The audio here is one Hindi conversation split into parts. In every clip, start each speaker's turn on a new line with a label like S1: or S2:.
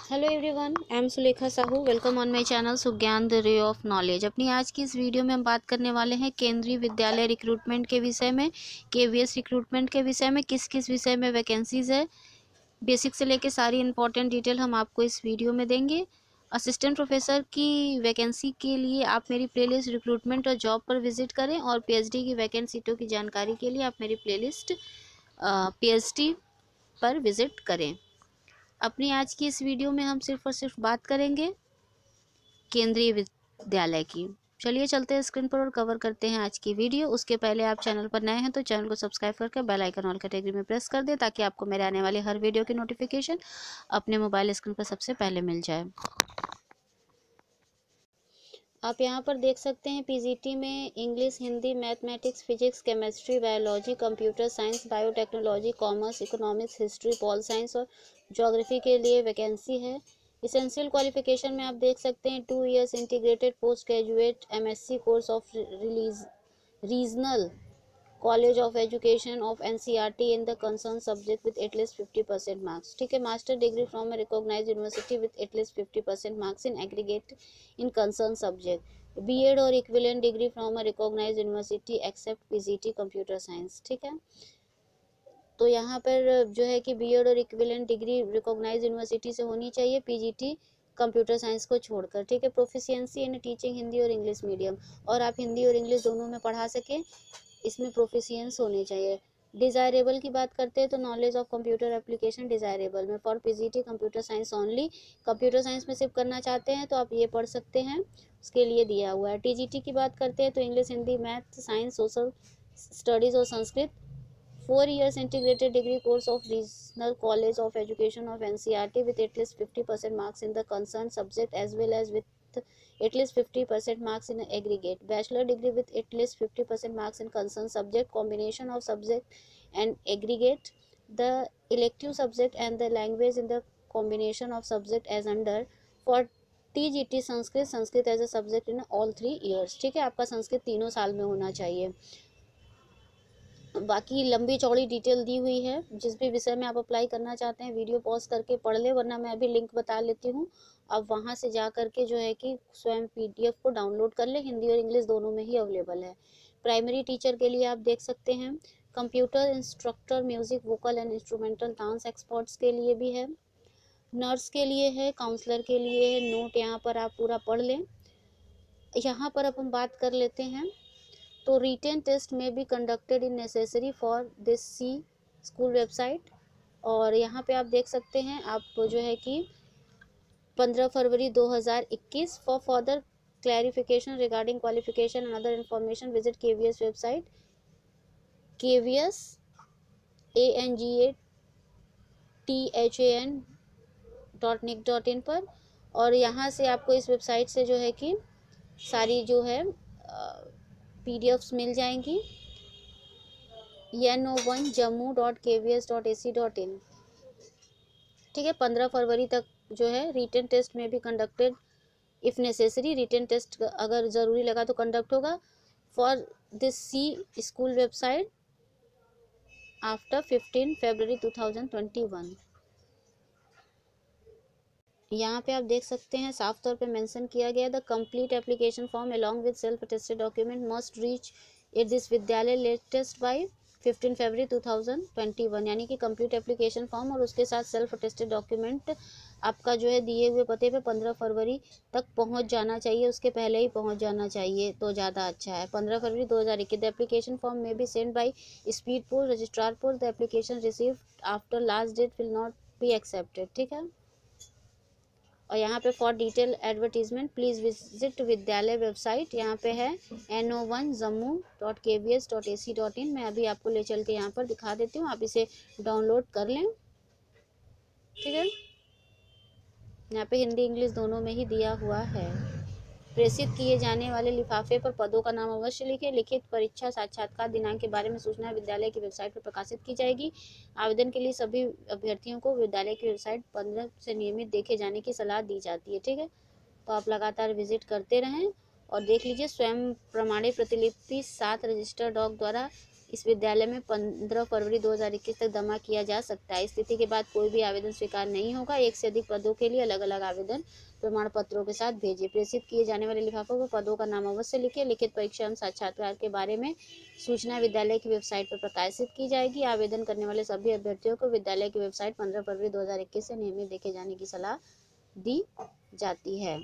S1: Hello everyone, I am Sulekha Sahu. Welcome on my channel Sugyan the ray of knowledge. अपनी आज की इस वीडियो में हम बात करने वाले हैं केंद्रीय विद्यालय रिक्रूटमेंट के विषय में, केवीएस रिक्रूटमेंट के विषय में। किस किस विषय में वैकेंसीज है, बेसिक से लेके सारी इंपॉर्टेंट डिटेल हम आपको इस वीडियो में देंगे। असिस्टेंट प्रोफेसर की वैकेंसी के लिए आप मेरी प्लेलिस्ट रिक्रूटमेंट और जॉब पर विजिट करें, और पीएचडी की वैकेंट सीटों की जानकारी के लिए आप मेरी प्लेलिस्ट पीएचडी पर विजिट करें। अपनी आज की इस वीडियो में हम सिर्फ और सिर्फ बात करेंगे केंद्रीय विद्यालय की। चलिए चलते हैं स्क्रीन पर और कवर करते हैं आज की वीडियो। उसके पहले आप चैनल पर नए हैं तो चैनल को सब्सक्राइब करके बेल आइकन ऑल कैटेगरी में प्रेस कर दें, ताकि आपको मेरे आने वाले हर वीडियो की नोटिफिकेशन अपने मोबाइल स्क्रीन पर सबसे पहले मिल जाए। आप यहाँ पर देख सकते हैं पीजीटी में English, Hindi, mathematics, physics, chemistry, biology, computer science, biotechnology, commerce, economics, history, pol science और ज्योग्राफी के लिए वैकेंसी है। इसेंशियल क्वालिफिकेशन में आप देख सकते हैं 2 years integrated post graduate MSc course of regional college of education of NCERT in the concern subject with at least 50% marks. ठीक है, master degree from a recognised university with at least 50% marks in aggregate in concern subject. BEd और equivalent degree from a recognised university except PGT computer science. ठीक है, तो यहाँ पर जो है कि बीएड और इक्विवेलेंट डिग्री रिकॉग्नाइज्ड यूनिवर्सिटी से होनी चाहिए, पीजीटी कंप्यूटर साइंस को छोड़कर। ठीक है, प्रोफिशिएंसी इन टीचिंग हिंदी और इंग्लिश मीडियम, और आप हिंदी और इंग्लिश दोनों में पढ़ा सकें, इसमें प्रोफिशिएंस होने चाहिए। डिज़ायरेबल की बात करते हैं तो knowledge of computer application desirable में for PGT computer science only. Computer science में सिर्फ करना चाहते हैं तो आप ये पढ़ सकते हैं, उसके लिए दिया हुआ है। टीजीटी की बात करते हैं तो English, Hindi, math, science, social studies और Sanskrit. 4 years integrated degree course of Regional College of Education of NCERT with at least 50% marks in the concerned subject, as well as with at least 50% marks in aggregate. Bachelor degree with at least 50% marks in concerned subject, combination of subject and aggregate, the elective subject and the language in the combination of subject as under. For TGT Sanskrit as a subject in all 3 years। ठीक है, आपका संस्कृत तीनों साल में होना चाहिए। बाकी लंबी चौड़ी डिटेल दी हुई है। जिस भी विषय में आप अप्लाई करना चाहते हैं वीडियो पॉज करके पढ़ ले, वरना मैं अभी लिंक बता लेती हूँ। अब वहाँ से जा करके जो है कि स्वयं पीडीएफ को डाउनलोड कर ले। हिंदी और इंग्लिश दोनों में ही अवेलेबल है। प्राइमरी टीचर के लिए आप देख सकते हैं, computer instructor, music, vocal and instrumental dance experts के लिए भी है, नर्स के लिए है, काउंसलर के लिए है। नोट यहाँ पर आप पूरा पढ़ लें। यहाँ पर अब हम बात कर लेते हैं तो रिटेन टेस्ट में भी conducted in necessary for this see school website. और यहाँ पे आप देख सकते हैं, आप जो है कि 15 फरवरी 2021 for further clarification regarding qualification and other information visit KVS website KVSANGATHAN.nic.in पर। और यहाँ से आपको इस वेबसाइट से जो है कि सारी जो है पीडीएफ्स मिल जाएंगी। no1jammu.kvs.ac.in। ठीक है, 15 फरवरी तक जो है रिटन टेस्ट में भी conducted if necessary. Written test अगर ज़रूरी लगा तो कंडक्ट होगा for this see school website after 15 फरवरी 2021। यहाँ पे आप देख सकते हैं साफ तौर पे मेंशन किया गया, the complete application form along with self attested document must reach at this विद्यालय लेटेस्ट बाय 15 फरवरी 2021। यानी कि कंप्लीट एप्लीकेशन फॉर्म और उसके साथ सेल्फ अटेस्टेड डॉक्यूमेंट आपका जो है दिए हुए पते पे 15 फरवरी तक पहुंच जाना चाहिए। उसके पहले ही पहुंच जाना चाहिए तो ज़्यादा अच्छा है। 15 फरवरी 2021 the application form may be send by speed post registrar post. The application received after last date will not be accepted. ठीक है, और यहाँ पे for detail advertisement please visit विद्यालय वेबसाइट। यहाँ पे है no1jammu.kvs.ac.in। मैं अभी आपको ले चल के यहाँ पर दिखा देती हूँ, आप इसे डाउनलोड कर लें। ठीक है, यहाँ पे हिंदी इंग्लिश दोनों में ही दिया हुआ है। प्रेषित किए जाने वाले लिफाफे पर पदों का नाम अवश्य लिखें। लिखित परीक्षा साक्षात्कार दिनांक के बारे में सूचना विद्यालय की वेबसाइट पर प्रकाशित की जाएगी। आवेदन के लिए सभी अभ्यर्थियों को विद्यालय की वेबसाइट 15 से नियमित देखे जाने की सलाह दी जाती है। ठीक है, तो आप लगातार विजिट करते रहें और देख लीजिए। स्वयं प्रमाणित प्रतिलिपि 7 रजिस्टर्ड डॉग द्वारा इस विद्यालय में 15 फरवरी 2021 तक जमा किया जा सकता है। स्थिति के बाद कोई भी आवेदन स्वीकार नहीं होगा। एक से अधिक पदों के लिए अलग अलग आवेदन प्रमाण पत्रों के साथ भेजिए। प्रेषित किए जाने वाले लिफाफों पर पदों का नाम अवश्य लिखिए। लिखित परीक्षा एवं साक्षात्कार के बारे में सूचना विद्यालय की वेबसाइट पर प्रकाशित की जाएगी। आवेदन करने वाले सभी अभ्यर्थियों को विद्यालय की वेबसाइट 15 फरवरी 2021 से नियमित देखे जाने की सलाह दी जाती है।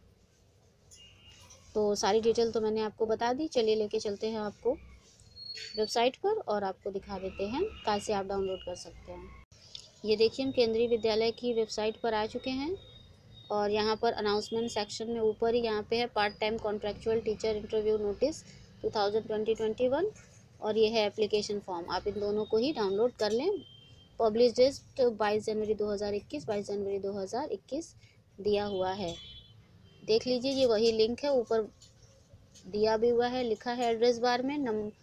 S1: तो सारी डिटेल तो मैंने आपको बता दी। चलिए लेके चलते हैं आपको वेबसाइट पर और आपको दिखा देते हैं कहाँ से आप डाउनलोड कर सकते हैं। ये देखिए हम केंद्रीय विद्यालय की वेबसाइट पर आ चुके हैं और यहाँ पर अनाउंसमेंट सेक्शन में ऊपर ही यहाँ पे है part time contractual teacher interview notice 2020-21 और ये है एप्लीकेशन फॉर्म। आप इन दोनों को ही डाउनलोड कर लें। पब्लिश डेट 22 जनवरी 2021 22 जनवरी 2021 दिया हुआ है। देख लीजिए ये वही लिंक है, ऊपर दिया भी हुआ है, लिखा है एड्रेस बार में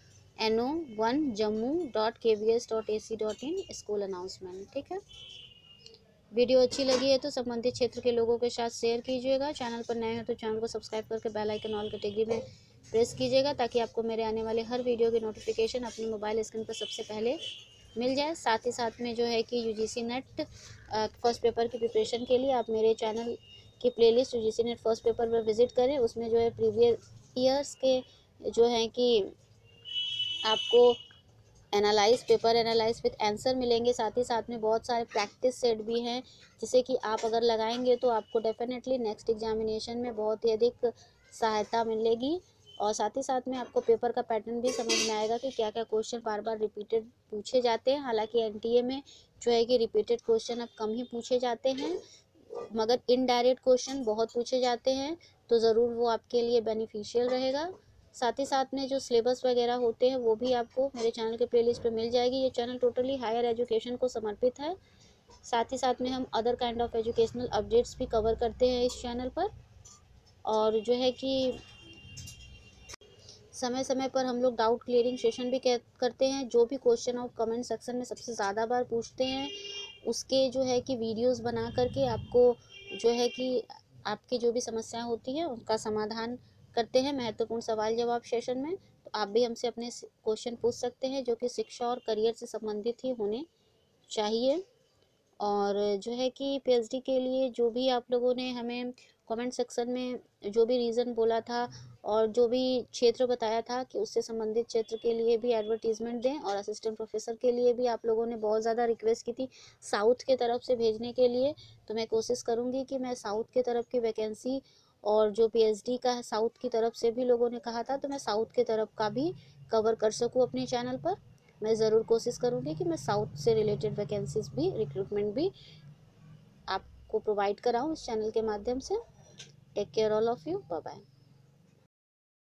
S1: no1jammu.kbs.ac.in स्कूल अनाउंसमेंट। ठीक है, वीडियो अच्छी लगी है तो संबंधित क्षेत्र के लोगों के साथ शेयर कीजिएगा। चैनल पर नए हैं तो चैनल को सब्सक्राइब करके बेल आइकन ऑल कैटेगरी में प्रेस कीजिएगा ताकि आपको मेरे आने वाले हर वीडियो की नोटिफिकेशन अपने मोबाइल स्क्रीन पर सबसे पहले मिल जाए। साथ ही साथ में जो है कि यूजीसी नेट फर्स्ट पेपर की प्रिपरेशन के लिए आप मेरे चैनल की playlist UGC NET first paper पर विजिट करें। उसमें जो है प्रीवियस ईयर्स के जो है कि आपको पेपर एनालाइज विथ आंसर मिलेंगे। साथ ही साथ में बहुत सारे प्रैक्टिस सेट भी हैं जिसे कि आप अगर लगाएंगे तो आपको डेफिनेटली नेक्स्ट एग्जामिनेशन में बहुत ही अधिक सहायता मिलेगी। और साथ ही साथ में आपको पेपर का पैटर्न भी समझ में आएगा कि क्या क्या क्वेश्चन बार बार रिपीटेड पूछे जाते हैं। हालांकि एनटीए में जो है कि रिपीटेड क्वेश्चन अब कम ही पूछे जाते हैं, मगर इनडायरेक्ट क्वेश्चन बहुत पूछे जाते हैं, तो ज़रूर वो आपके लिए बेनिफिशियल रहेगा। साथ ही साथ में जो सिलेबस वगैरह होते हैं वो भी आपको मेरे चैनल के प्लेलिस्ट पे मिल जाएगी। ये चैनल टोटली हायर एजुकेशन को समर्पित है। साथ ही साथ में हम other kind of educational updates भी कवर करते हैं इस चैनल पर। और जो है कि समय समय पर हम लोग डाउट क्लियरिंग सेशन भी करते हैं। जो भी क्वेश्चन आप कमेंट सेक्शन में सबसे ज़्यादा बार पूछते हैं उसके जो है कि वीडियोस बना करके आपको जो है कि आपकी जो भी समस्याएं होती हैं उनका समाधान करते हैं महत्वपूर्ण सवाल जवाब सेशन में। तो आप भी हमसे अपने क्वेश्चन पूछ सकते हैं जो कि शिक्षा और करियर से संबंधित ही होने चाहिए। और जो है कि पीएचडी के लिए जो भी आप लोगों ने हमें कमेंट सेक्शन में जो भी रीज़न बोला था और जो भी क्षेत्र बताया था कि उससे संबंधित क्षेत्र के लिए भी एडवर्टीजमेंट दें। और असिस्टेंट प्रोफेसर के लिए भी आप लोगों ने बहुत ज़्यादा रिक्वेस्ट की थी साउथ के तरफ से भेजने के लिए, तो मैं कोशिश करूँगी कि मैं साउथ के तरफ की वैकेंसी और जो पीएचडी का है साउथ की तरफ से भी लोगों ने कहा था तो मैं साउथ के तरफ का भी कवर कर सकूँ अपने चैनल पर। मैं ज़रूर कोशिश करूँगी कि मैं साउथ से रिलेटेड वैकेंसीज भी रिक्रूटमेंट भी आपको प्रोवाइड कराऊँ इस चैनल के माध्यम से। Take care all of you, bye bye.